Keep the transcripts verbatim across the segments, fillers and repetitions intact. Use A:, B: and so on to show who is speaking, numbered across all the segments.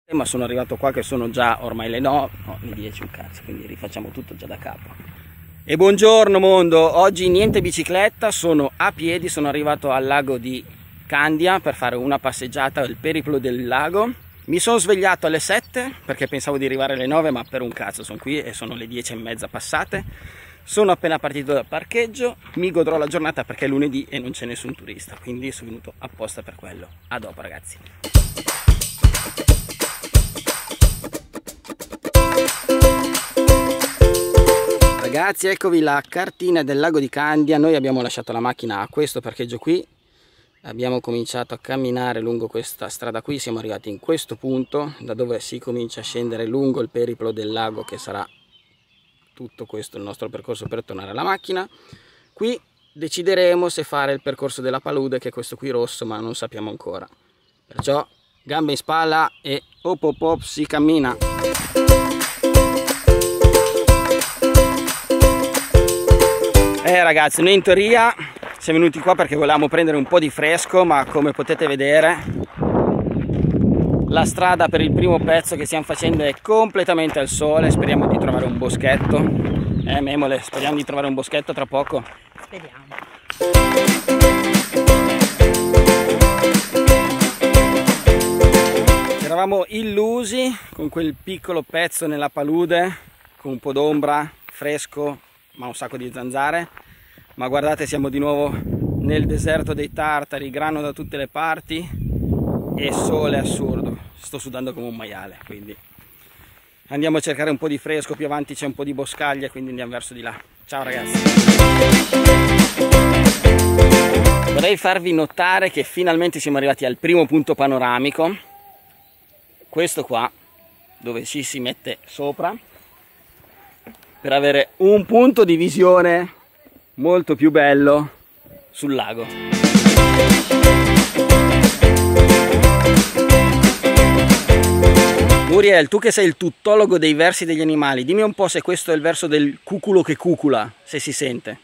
A: Ma sono arrivato qua che sono già ormai le nove, no, le dieci un cazzo, quindi rifacciamo tutto già da capo. E buongiorno mondo, oggi niente bicicletta, sono a piedi, sono arrivato al lago di Candia per fare una passeggiata, il periplo del lago. Mi sono svegliato alle sette perché pensavo di arrivare alle nove, ma per un cazzo sono qui e sono le dieci e mezza passate. Sono appena partito dal parcheggio, mi godrò la giornata perché è lunedì e non c'è nessun turista, quindi sono venuto apposta per quello. A dopo ragazzi. Ragazzi, eccovi la cartina del lago di Candia. Noi abbiamo lasciato la macchina a questo parcheggio qui, abbiamo cominciato a camminare lungo questa strada qui, siamo arrivati in questo punto da dove si comincia a scendere lungo il periplo del lago, che sarà tutto questo il nostro percorso per tornare alla macchina. Qui decideremo se fare il percorso della palude, che è questo qui rosso, ma non sappiamo ancora, perciò gambe in spalla e op op op si cammina. Eh ragazzi, noi in teoria siamo venuti qua perché volevamo prendere un po' di fresco, ma come potete vedere la strada per il primo pezzo che stiamo facendo è completamente al sole. Speriamo di trovare un boschetto. Eh Memole, speriamo di trovare un boschetto tra poco.
B: Speriamo.
A: Ci eravamo illusi con quel piccolo pezzo nella palude, con un po' d'ombra, fresco, ma un sacco di zanzare, ma guardate, siamo di nuovo nel deserto dei tartari, grano da tutte le parti e sole assurdo. Sto sudando come un maiale, quindi andiamo a cercare un po' di fresco. Più avanti c'è un po' di boscaglia, quindi andiamo verso di là. Ciao ragazzi. Vorrei farvi notare che finalmente siamo arrivati al primo punto panoramico, questo qua, dove ci si mette sopra per avere un punto di visione molto più bello sul lago. Muriel, tu che sei il tuttologo dei versi degli animali, dimmi un po' se questo è il verso del cuculo che cucula, se si sente.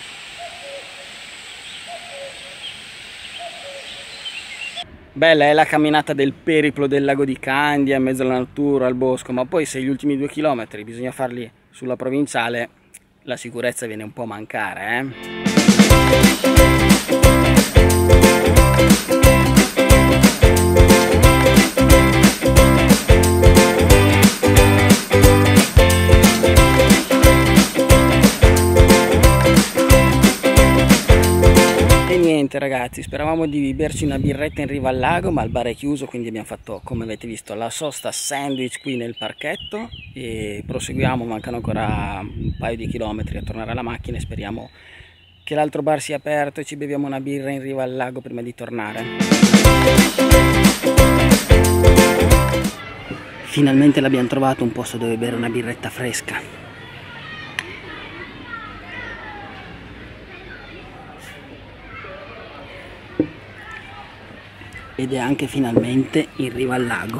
A: Bella è la camminata del periplo del lago di Candia in mezzo alla natura, al bosco, ma poi se gli ultimi due chilometri bisogna farli sulla provinciale, la sicurezza viene un po' a mancare, eh? E niente ragazzi, speravamo di berci una birretta in riva al lago, ma il bar è chiuso, quindi abbiamo fatto, come avete visto, la sosta sandwich qui nel parchetto e proseguiamo. Mancano ancora un paio di chilometri a tornare alla macchina e speriamo che l'altro bar sia aperto e ci beviamo una birra in riva al lago prima di tornare. Finalmente l'abbiamo trovato un posto dove bere una birretta fresca. Ed è anche finalmente in riva al lago.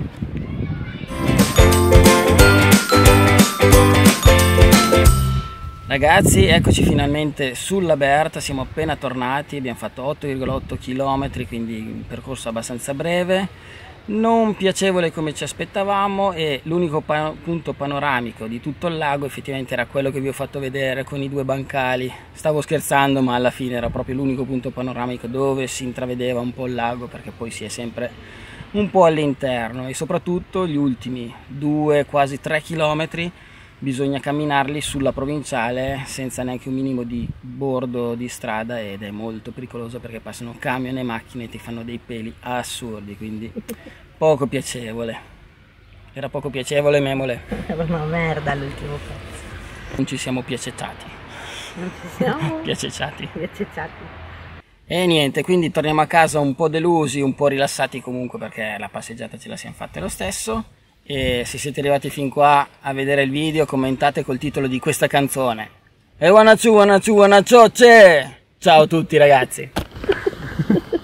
A: Ragazzi, eccoci finalmente sulla Berta, siamo appena tornati, abbiamo fatto otto virgola otto chilometri, quindi un percorso abbastanza breve, non piacevole come ci aspettavamo, e l'unico pa punto panoramico di tutto il lago effettivamente era quello che vi ho fatto vedere con i due bancali. Stavo scherzando, ma alla fine era proprio l'unico punto panoramico dove si intravedeva un po' il lago, perché poi si è sempre un po' all'interno, e soprattutto gli ultimi due, quasi tre chilometri bisogna camminarli sulla provinciale senza neanche un minimo di bordo di strada, ed è molto pericoloso perché passano camion e macchine e ti fanno dei peli assurdi, quindi poco piacevole. Era poco piacevole, Memole?
B: Era una merda l'ultimo pezzo.
A: Non ci siamo piacecciati.
B: Non ci siamo
A: piacecciati.
B: piacecciati.
A: E niente, quindi torniamo a casa un po' delusi, un po' rilassati comunque, perché la passeggiata ce la siamo fatta lo stesso. E se siete arrivati fin qua a vedere il video, commentate col titolo di questa canzone. E wanna ciu wanna ciu wanna ciocce! Ciao a tutti ragazzi!